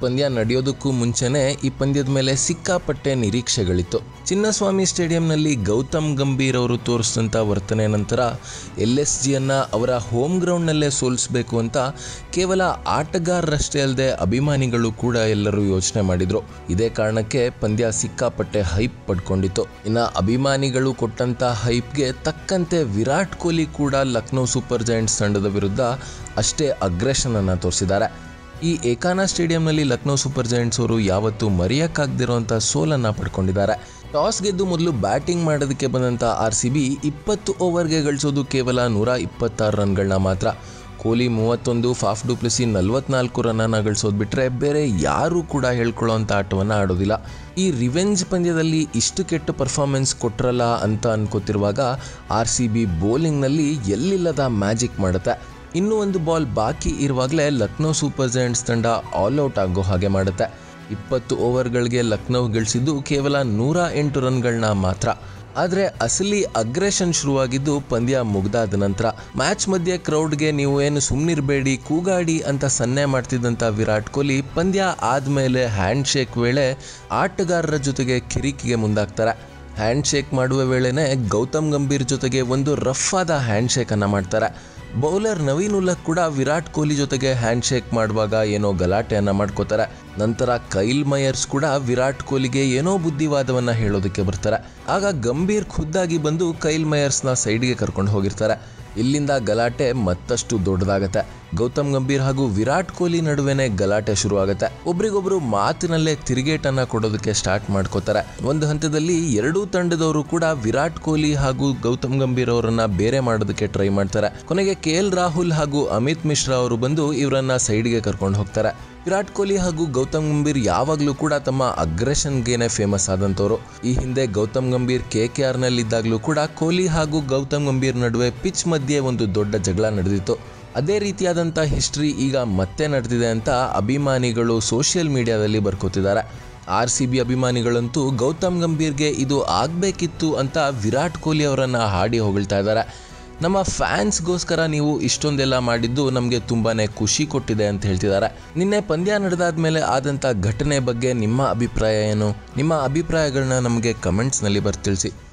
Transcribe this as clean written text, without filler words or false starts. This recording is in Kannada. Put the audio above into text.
ಪಂದ್ಯ ನಡೆಯೋದಕ್ಕೂ ಮುಂಚೆನೇ ಈ ಪಂದ್ಯದ ಮೇಲೆ ಸಿಕ್ಕಾಪಟ್ಟೆ ನಿರೀಕ್ಷೆಗಳಿತ್ತು. ಚಿನ್ನಸ್ವಾಮಿ ಸ್ಟೇಡಿಯಂನಲ್ಲಿ ಗೌತಮ್ ಗಂಭೀರ್ ಅವರು ತೋರಿಸಿದಂಥ ವರ್ತನೆ ನಂತರ LSGಯನ್ನು ಅವರ ಹೋಮ್ ಗ್ರೌಂಡ್ನಲ್ಲೇ ಸೋಲಿಸಬೇಕು ಅಂತ ಕೇವಲ ಆಟಗಾರರಷ್ಟೇ ಅಲ್ಲದೆ ಅಭಿಮಾನಿಗಳು ಕೂಡ ಎಲ್ಲರೂ ಯೋಚನೆ ಮಾಡಿದ್ರು. ಇದೇ ಕಾರಣಕ್ಕೆ ಪಂದ್ಯ ಸಿಕ್ಕಾಪಟ್ಟೆ ಹೈಪ್ ಪಡ್ಕೊಂಡಿತ್ತು. ಇನ್ನು ಅಭಿಮಾನಿಗಳು ಕೊಟ್ಟಂಥ ಹೈಪ್ಗೆ ತಕ್ಕಂತೆ ವಿರಾಟ್ ಕೊಹ್ಲಿ ಕೂಡ ಲಕ್ನೋ ಸೂಪರ್ ಜೈಂಟ್ಸ್ ತಂಡದ ವಿರುದ್ಧ ಅಷ್ಟೇ ಅಗ್ರೆಷನ್ ಅನ್ನು ತೋರಿಸಿದ್ದಾರೆ. ಈ ಏಕಾನಾ ಸ್ಟೇಡಿಯಂನಲ್ಲಿ ಲಕ್ನೋ ಸೂಪರ್ ಜೈಂಟ್ಸ್ ಅವರು ಯಾವತ್ತೂ ಮರೆಯಕ್ಕಾಗದಿರುವಂಥ ಸೋಲನ್ನು ಪಡ್ಕೊಂಡಿದ್ದಾರೆ. ಟಾಸ್ ಗೆದ್ದು ಮೊದಲು ಬ್ಯಾಟಿಂಗ್ ಮಾಡೋದಕ್ಕೆ ಬಂದಂಥ RCB 20 ಓವರ್ಗೆ ಗಳಿಸೋದು ಕೇವಲ 126 ರನ್ಗಳನ್ನ ಮಾತ್ರ. ಕೊಹ್ಲಿ 31, ಫಾಫ್ ಡು ಪ್ಲೆಸಿ 44 ರನ್ನನ್ನು ಗಳಿಸೋದು ಬಿಟ್ಟರೆ ಬೇರೆ ಯಾರೂ ಕೂಡ ಹೇಳ್ಕೊಳ್ಳೋವಂಥ ಆಟವನ್ನು ಆಡೋದಿಲ್ಲ. ಈ ರಿವೆಂಜ್ ಪಂದ್ಯದಲ್ಲಿ ಇಷ್ಟು ಕೆಟ್ಟ ಪರ್ಫಾರ್ಮೆನ್ಸ್ ಕೊಟ್ಟರಲ್ಲ ಅಂತ ಅನ್ಕೋತಿರುವಾಗ RCB ಬೌಲಿಂಗ್ನಲ್ಲಿ ಎಲ್ಲಿಲ್ಲದ ಮ್ಯಾಜಿಕ್ ಮಾಡುತ್ತೆ. ಇನ್ನೂ ಒಂದು ಬಾಲ್ ಬಾಕಿ ಇರುವಾಗಲೇ ಲಕ್ನೋ ಸೂಪರ್ ಜೈಂಟ್ಸ್ ತಂಡ ಆಲ್ಔಟ್ ಆಗೋ ಹಾಗೆ ಮಾಡುತ್ತೆ. 20 ಓವರ್ಗಳಿಗೆ ಲಕ್ನೋ ಗಳಿಸಿದ್ದು ಕೇವಲ 108 ರನ್ಗಳನ್ನ ಮಾತ್ರ. ಆದರೆ ಅಸಲಿ ಅಗ್ರೆಷನ್ ಶುರುವಾಗಿದ್ದು ಪಂದ್ಯ ಮುಗ್ದಾದ ನಂತರ. ಮ್ಯಾಚ್ ಮಧ್ಯೆ ಕ್ರೌಡ್ಗೆ ನೀವು ಏನು ಸುಮ್ಮನಿರಬೇಡಿ ಕೂಗಾಡಿ ಅಂತ ಸನ್ನೆ ಮಾಡ್ತಿದ್ದಂಥ ವಿರಾಟ್ ಕೊಹ್ಲಿ ಪಂದ್ಯ ಆದಮೇಲೆ ಹ್ಯಾಂಡ್ ಶೇಕ್ ವೇಳೆ ಆಟಗಾರರ ಜೊತೆಗೆ ಕಿರಿಕಿಗೆ ಮುಂದಾಗ್ತಾರೆ. ಹ್ಯಾಂಡ್ ಶೇಕ್ ಮಾಡುವ ವೇಳೆನೇ ಗೌತಮ್ ಗಂಭೀರ್ ಜೊತೆಗೆ ಒಂದು ರಫ್ ಆದ ಹ್ಯಾಂಡ್ ಶೇಕನ್ನು ಮಾಡ್ತಾರೆ. ಬೌಲರ್ ನವೀನ್ ಉಲ್ಲಕ್ ಕೂಡ ವಿರಾಟ್ ಕೊಹ್ಲಿ ಜೊತೆಗೆ ಹ್ಯಾಂಡ್ ಶೇಕ್ ಮಾಡುವಾಗ ಏನೋ ಗಲಾಟೆಯನ್ನು ಮಾಡ್ಕೋತಾರೆ. ನಂತರ ಕೈಲ್ ಮಯರ್ಸ್ ಕೂಡ ವಿರಾಟ್ ಕೊಹ್ಲಿಗೆ ಏನೋ ಬುದ್ಧಿವಾದವನ್ನು ಹೇಳೋದಕ್ಕೆ ಬರ್ತಾರೆ. ಆಗ ಗಂಭೀರ್ ಖುದ್ದಾಗಿ ಬಂದು ಕೈಲ್ ಮಯರ್ಸ್ನ ಸೈಡ್ಗೆ ಕರ್ಕೊಂಡು ಹೋಗಿರ್ತಾರೆ. ಇಲ್ಲಿಂದ ಗಲಾಟೆ ಮತ್ತಷ್ಟು ದೊಡ್ಡದಾಗತ್ತೆ. ಗೌತಮ್ ಗಂಭೀರ್ ಹಾಗೂ ವಿರಾಟ್ ಕೊಹ್ಲಿ ನಡುವೆನೇ ಗಲಾಟೆ ಶುರುವಾಗುತ್ತೆ. ಒಬ್ರಿಗೊಬ್ರು ಮಾತಿನಲ್ಲೇ ತಿರುಗೇಟನ್ನು ಕೊಡೋದಕ್ಕೆ ಸ್ಟಾರ್ಟ್ ಮಾಡ್ಕೋತಾರೆ. ಒಂದು ಹಂತದಲ್ಲಿ ಎರಡೂ ತಂಡದವರು ಕೂಡ ವಿರಾಟ್ ಕೊಹ್ಲಿ ಹಾಗೂ ಗೌತಮ್ ಗಂಭೀರ್ ಅವರನ್ನ ಬೇರೆ ಮಾಡೋದಕ್ಕೆ ಟ್ರೈ ಮಾಡ್ತಾರೆ. ಕೊನೆಗೆ KL ರಾಹುಲ್ ಹಾಗೂ ಅಮಿತ್ ಮಿಶ್ರಾ ಅವರು ಬಂದು ಇವರನ್ನ ಸೈಡ್ಗೆ ಕರ್ಕೊಂಡು ಹೋಗ್ತಾರೆ. ವಿರಾಟ್ ಕೊಹ್ಲಿ ಹಾಗೂ ಗೌತಮ್ ಗಂಭೀರ್ ಯಾವಾಗಲೂ ಕೂಡ ತಮ್ಮ ಅಗ್ರೆಷನ್ಗೇನೆ ಫೇಮಸ್ ಆದಂಥವ್ರು. ಈ ಹಿಂದೆ ಗೌತಮ್ ಗಂಭೀರ್ KKRನಲ್ಲಿದ್ದಾಗಲೂ ಕೂಡ ಕೊಹ್ಲಿ ಹಾಗೂ ಗೌತಮ್ ಗಂಭೀರ್ ನಡುವೆ ಪಿಚ್ ಮಧ್ಯೆ ಒಂದು ದೊಡ್ಡ ಜಗಳ ನಡೆದಿತ್ತು. ಅದೇ ರೀತಿಯಾದಂಥ ಹಿಸ್ಟ್ರಿ ಈಗ ಮತ್ತೆ ನಡೆದಿದೆ ಅಂತ ಅಭಿಮಾನಿಗಳು ಸೋಷಿಯಲ್ ಮೀಡಿಯಾದಲ್ಲಿ ಬರ್ಕೋತಿದ್ದಾರೆ. RCB ಅಭಿಮಾನಿಗಳಂತೂ ಗೌತಮ್ ಗಂಭೀರ್ಗೆ ಇದು ಆಗಬೇಕಿತ್ತು ಅಂತ ವಿರಾಟ್ ಕೊಹ್ಲಿ ಅವರನ್ನು ಹಾಡಿ ಹೊಗಳ್ತಾ ಇದ್ದಾರೆ. ನಮ್ಮ ಫ್ಯಾನ್ಸ್ಗೋಸ್ಕರ ನೀವು ಇಷ್ಟೊಂದೆಲ್ಲ ಮಾಡಿದ್ದು ನಮಗೆ ತುಂಬಾ ಖುಷಿ ಕೊಟ್ಟಿದೆ ಅಂತ ಹೇಳ್ತಿದ್ದಾರೆ. ನಿನ್ನೆ ಪಂದ್ಯ ನಡೆದಾದ ಮೇಲೆ ಆದಂಥ ಘಟನೆ ಬಗ್ಗೆ ನಿಮ್ಮ ಅಭಿಪ್ರಾಯ ಏನು? ನಿಮ್ಮ ಅಭಿಪ್ರಾಯಗಳನ್ನ ನಮಗೆ ಕಮೆಂಟ್ಸ್ನಲ್ಲಿ ತಿಳಿಸಿ.